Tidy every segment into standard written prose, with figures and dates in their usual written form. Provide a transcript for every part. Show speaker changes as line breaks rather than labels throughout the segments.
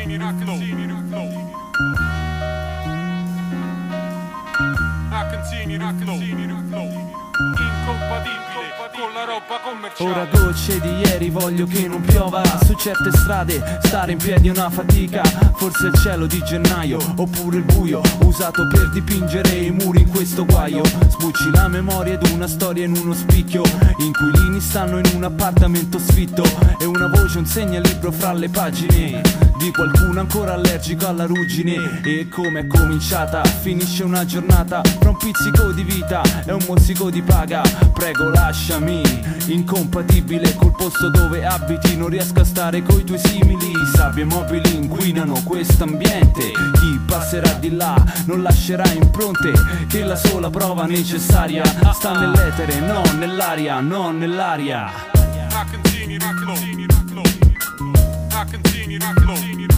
continue to flow. I continue to flow. Incompatibile con la roba commerciale.
Ora gocce di ieri voglio che non piova. Su certe strade stare in piedi è una fatica. Forse il cielo di gennaio oppure il buio usato per dipingere i muri in questo guaio. Sbucci la memoria ed una storia in uno spicchio. Inquilini stanno in un appartamento sfitto e una voce un segnalibro fra le pagine di qualcuno ancora allergico alla ruggine. E come è cominciata finisce una giornata fra un pizzico di vita e un mozzico di paga. Prego lasciami, incompatibile col posto dove abiti. Non riesco a stare coi tuoi simili. Sabbie mobili inquinano quest'ambiente. Chi passerà di là non lascerà impronte che la sola prova necessaria sta nell'etere, non nell'aria, non nell'aria.
I continue to flow. I continue to flow.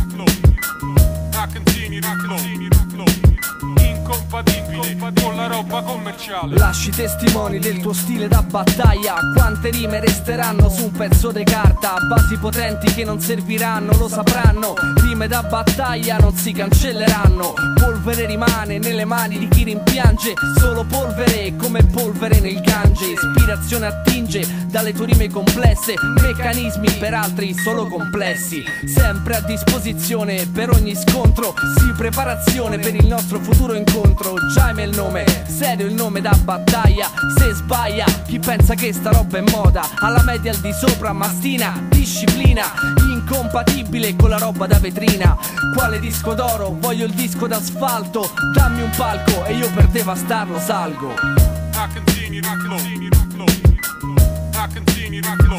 I continue to flow. Incompatibile con la roba commerciale.
Lasci testimoni del tuo stile da battaglia. Quante rime resteranno su un pezzo di carta? Basi potenti che non serviranno, lo sapranno. Rime da battaglia non si cancelleranno. Polvere rimane nelle mani di chi rimpiange. Solo polvere come polvere nel Gange. Ispirazione attinge dalle tue rime complesse. Meccanismi per altri solo complessi. Sempre a disposizione per ogni scontro. Sì, preparazione per il nostro futuro incontro. Jaime è il nome, serio il nome da battaglia. Se sbaglia chi pensa che sta roba è moda, alla media al di sopra mastina, disciplina. Incompatibile con la roba da vetrina. Quale disco d'oro? Voglio il disco d'asfalto. Dammi un palco e io per devastarlo salgo.
I continue to flow. I continue to flow.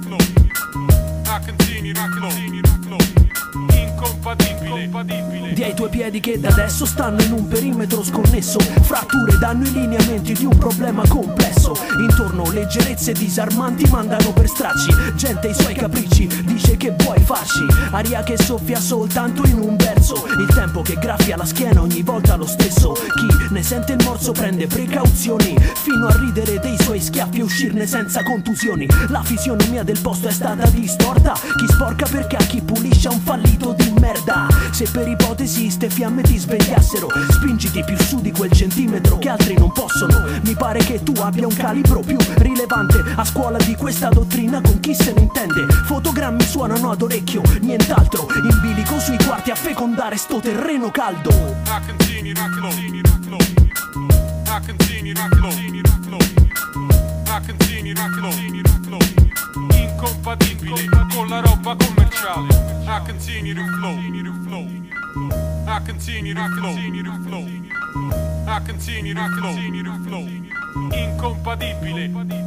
I continue to flow. Incompatibile.
Di ai tuoi piedi che da adesso stanno in un perimetro sconnesso. Fratture danno i lineamenti di un problema complesso. Intorno leggerezze disarmanti mandano per stracci. Gente ai suoi capricci dice che vuoi farci. Aria che soffia soltanto in un verso. Il tempo che graffia la schiena ogni volta lo stesso. Chi ne sente il morso prende precauzioni, fino a ridere dei suoi schiaffi e uscirne senza contusioni. La fisionomia del posto è stata distorta. Chi sporca perché a chi pulisce ha un fallito di merda. Se per ipotesi ste fiamme ti svegliassero, spingiti più su di quel centimetro che altri non possono. Mi pare che tu abbia un calibro più rilevante. A scuola di questa dottrina con chi se ne intende. Fotogrammi suonano ad orecchio, nient'altro. In bilico sui quarti a fecondare sto terreno caldo.
I continue to flow. I continue to flow. I continue to flow. Incompatibile con la roba commerciale. I continue to flow. I continue to flow. I continue to flow. Incompatibile